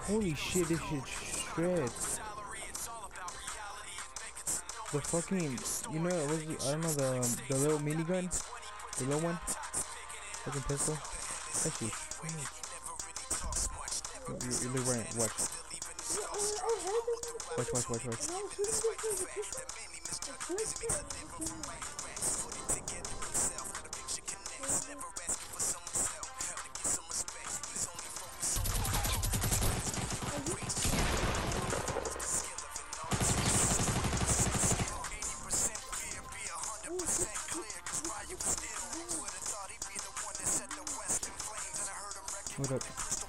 Holy shit, this shit shreds. The fucking, you know, what was it? I don't know, the little minigun, the little one, fucking pistol. That shit shreds. You look right. Watch. Watch. What up?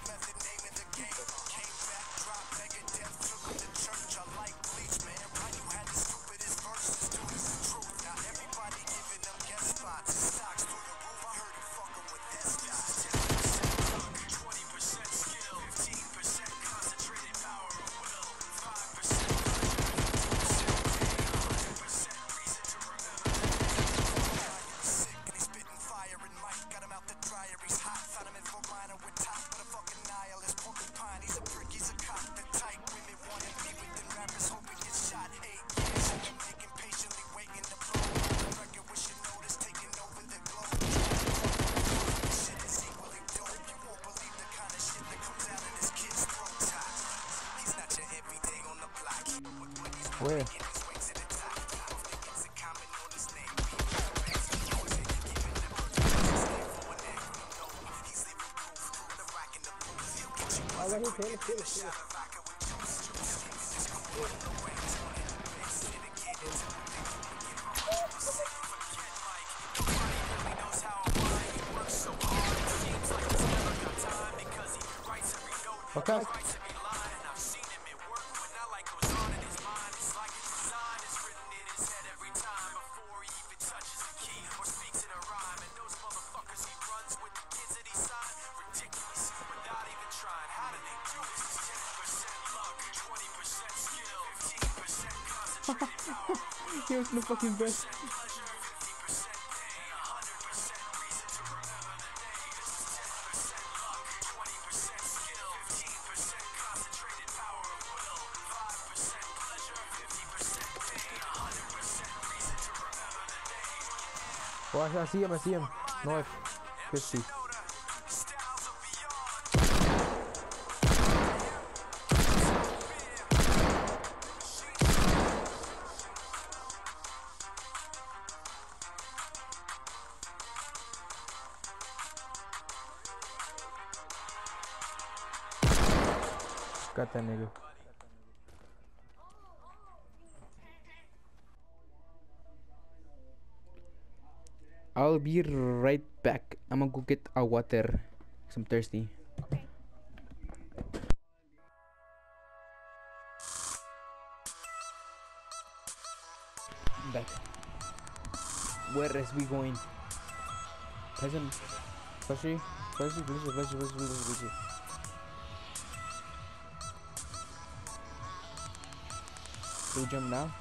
Where? Okay. Here's the fucking best. Oh, I see him. North. 50. Got that nigga. I'll be right back. I'm gonna go get a water. 'Cause I'm thirsty. Back. Where is we going? Peasant. Fleshy. Do we jump now?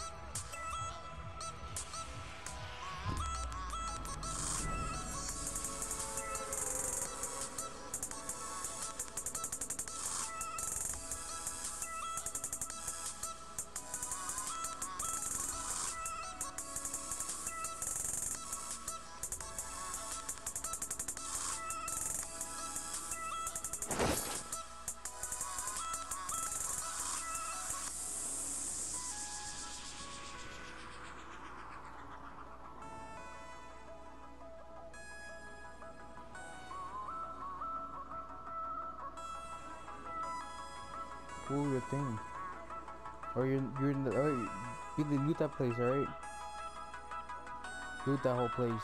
Ooh, your thing. Or you're in the you loot that place, alright? Loot that whole place.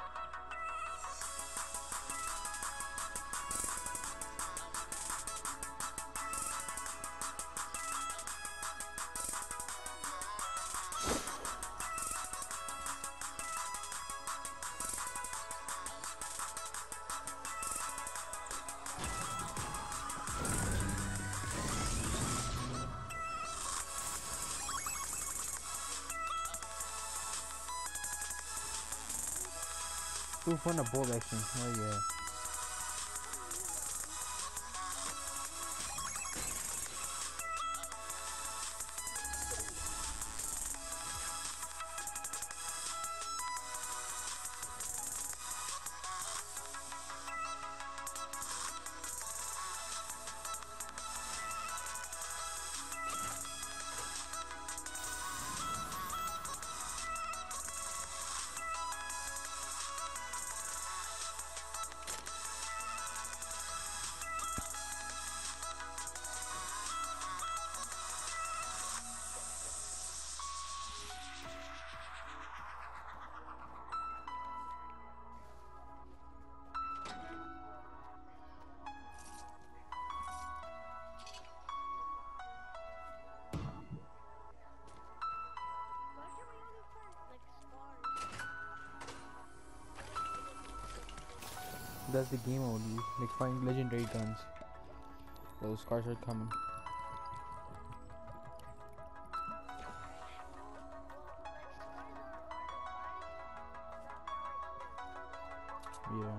Ooh, fun a bolt action. Oh yeah. That's the game mode. You like find legendary guns. Those cars are coming. Yeah.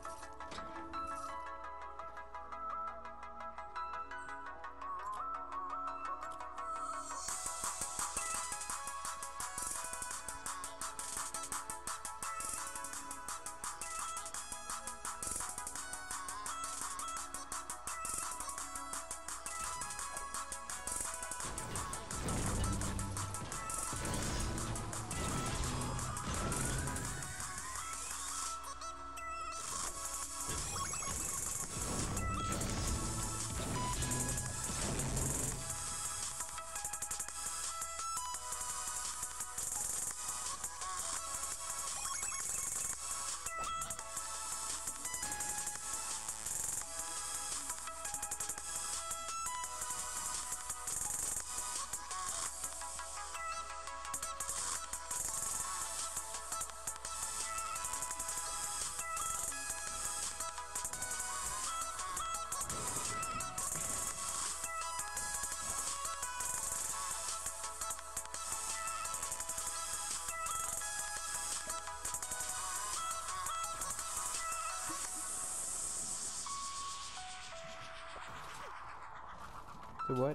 So what?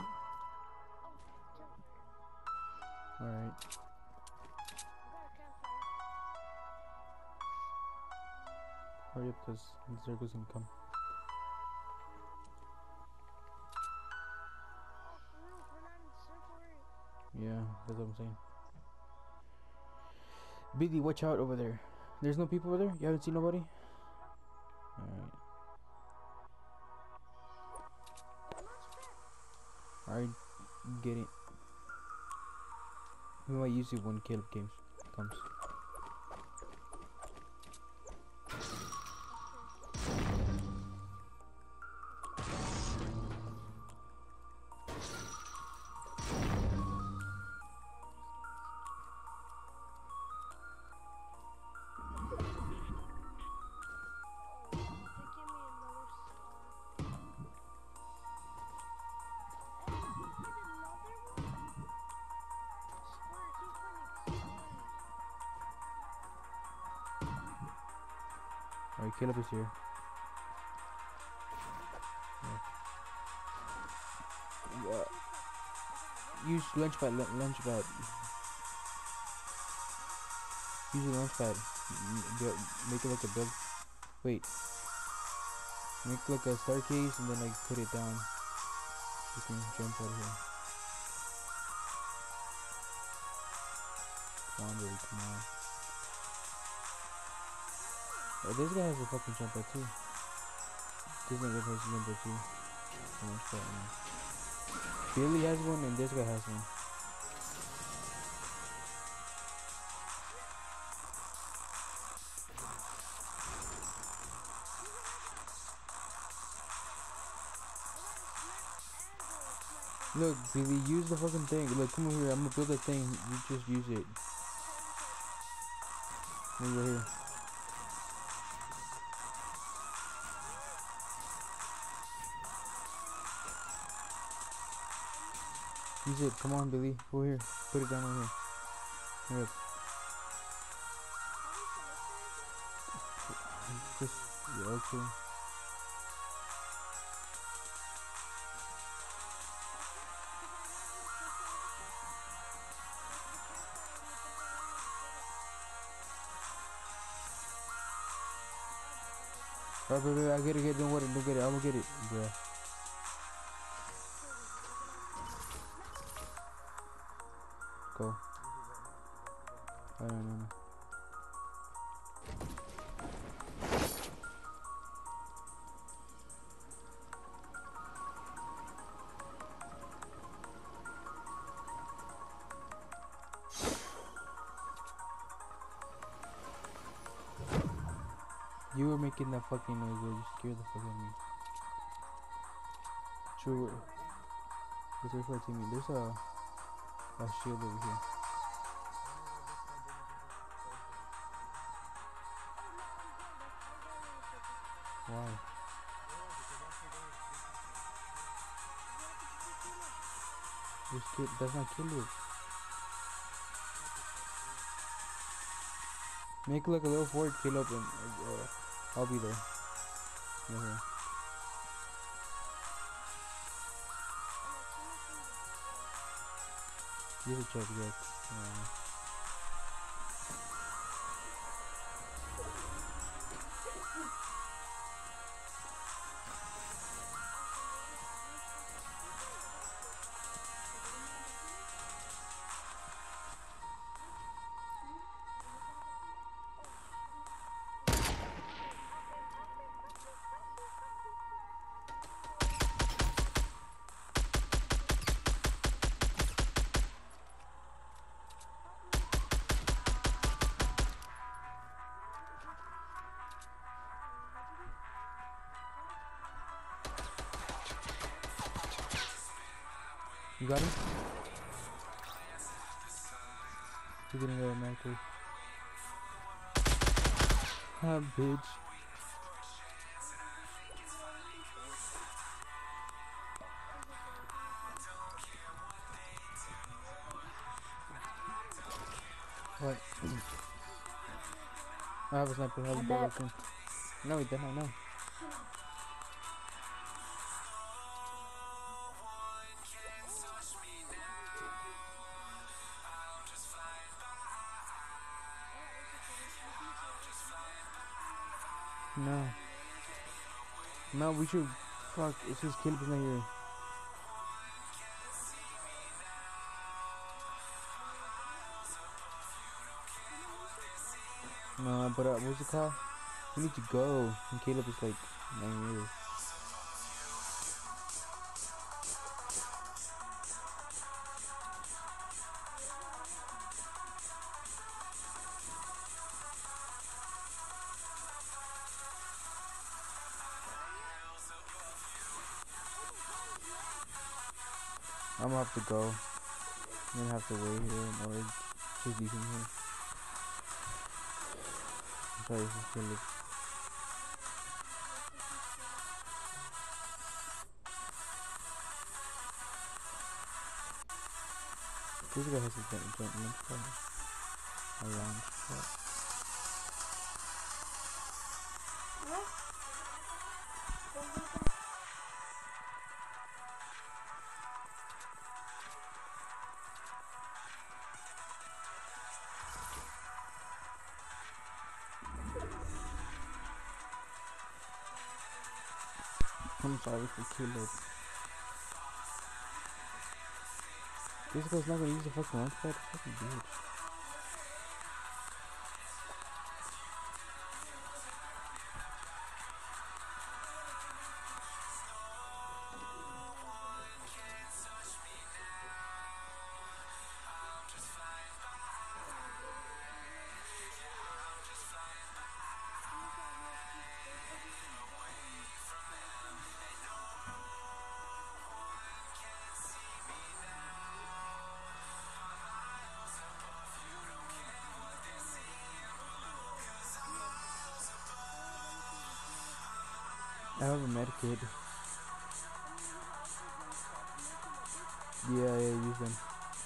Alright. Hurry up, cause the circle's gonna come. Yeah, that's what I'm saying. Billy, watch out over there. There's no people over there? You haven't seen nobody? Alright. Alright, get it. We might use it when Caleb comes. Alright, Caleb is here. Yeah. Use launchpad. Use the launchpad. Make it like a build. Wait. Make like a staircase and then like put it down. You can jump out of here. Come on, baby, come on. Oh, this guy has a fucking jump pad too. This nigga has a jump pad too. So much fun, man. Billy has one and this guy has one. Look, Billy, use the fucking thing. Look, come over here. I'm gonna build a thing. You just use it. Over here. Use it. Come on, Billy. Over here. Put it down over here. Hurry up. Just, yeah, okay. Alright, baby, I get it. Don't worry. Don't get it. I'm gonna get it, bruh. Go. I don't know. You were making that fucking noise, bro. You scared the fuck out of me. Sure. Let's wait for a teammate. There's a shield over here. Why? This kid does not kill you. Make like a little fort, kill up, and I'll be there. Right here. You have to check yet. You got him? You're getting a marker. Ah, bitch. What? I have a sniper. I have a bullet. No, we don't. No. No. No, we should. Fuck, it's just kill not here. No, but what's it called? We need to go. And Caleb is like 9 years. I'm gonna have to go. I'm gonna have to wait here or just leave him here. I'm sorry, this is Caleb. This guy has a jump around. I'm sorry for Caleb. This guy's not gonna use the fucking launch pad? Fucking bitch. I have a medkit. Yeah, use them.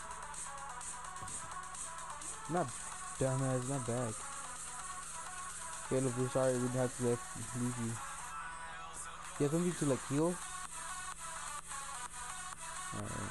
Not dumbass, not back. Caleb, we're sorry, we'd have to leave you. You have something to like heal? Alright.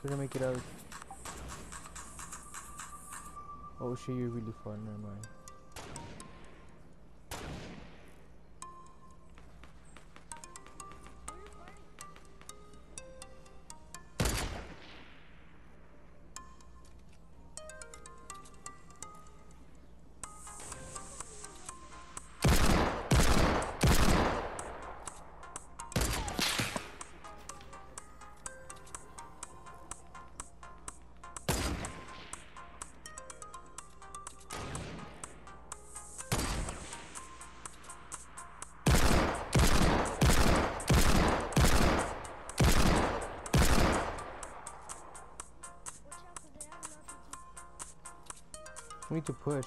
Try to make it out. Oh shit, you're really far. Never mind. We need to push.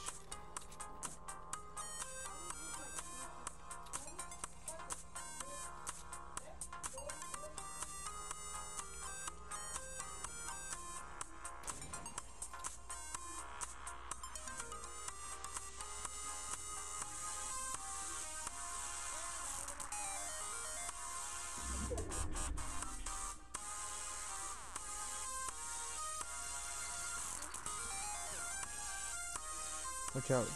Watch out.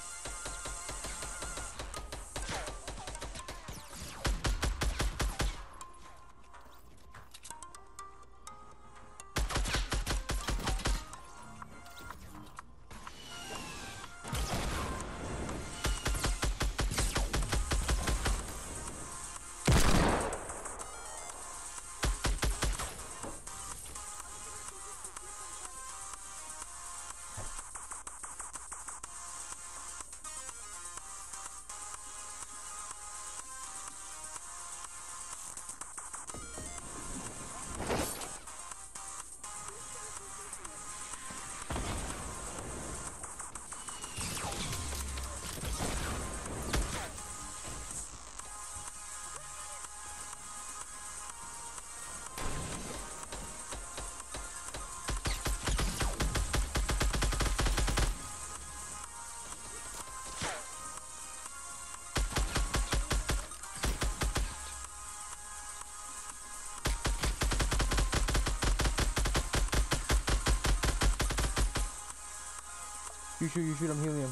You shoot, I'm healing,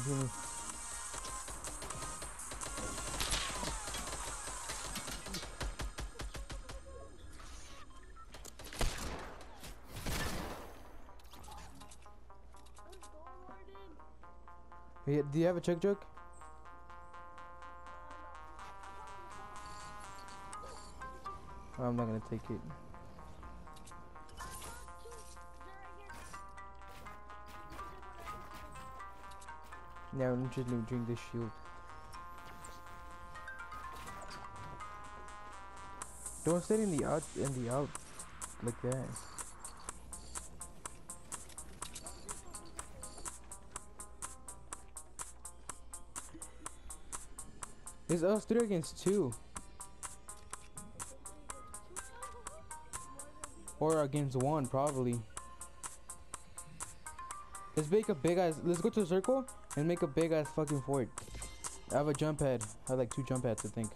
Hey, do you have a chug jug? Oh, I'm not gonna take it. Yeah, I'm just gonna drink this shield. Don't stay in the out like that. It's us 3 against 2. Or against 1, probably. Let's make a big ass. Let's go to the circle and make a big ass fucking fort. I have a jump pad. I have like 2 jump pads, I think.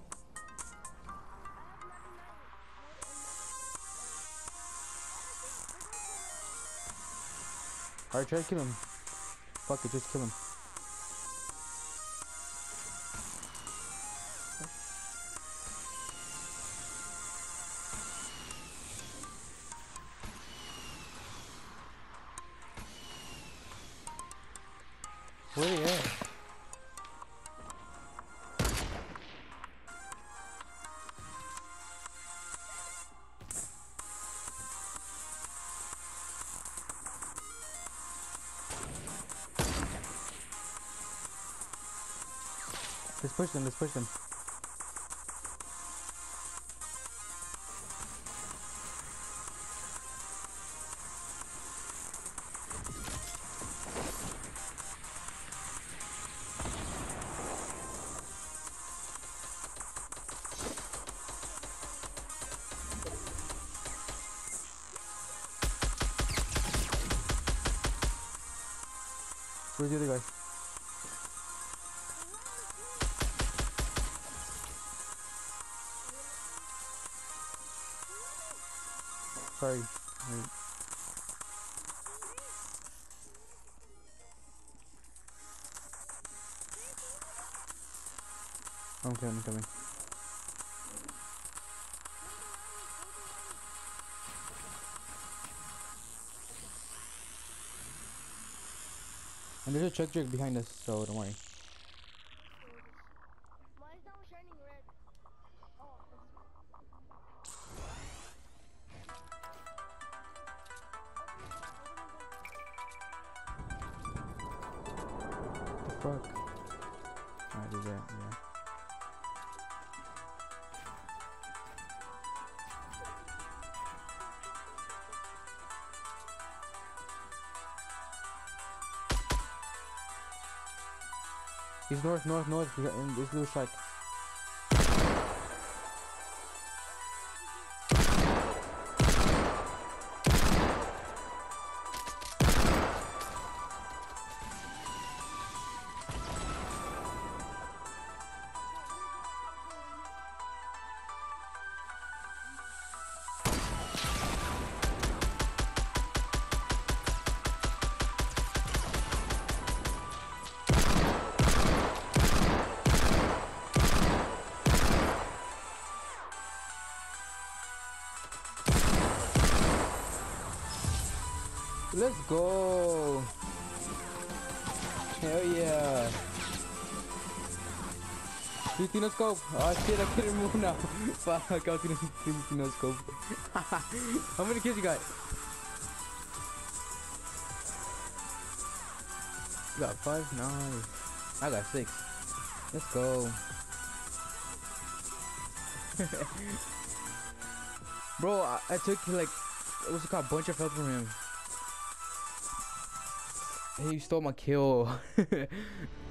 Alright, try to kill him. Fuck it, just kill him. Where are they at? Let's push them, let's push them. Where's the other guy? Sorry. Wait. I'm coming, I'm coming. And there's a truck jerk behind us, so don't worry. Why is that one shining red? Oh, What the fuck? I do that, yeah. He's north, north, north, in this little shack. Let's go! Hell yeah! Tino scope! Oh shit, I couldn't move now. Fuck, I got Tino scope. How many kills you got? You got 5? Nice. I got 6. Let's go. Bro, I took like, what's it called? Bunch of health from him. He stole my kill.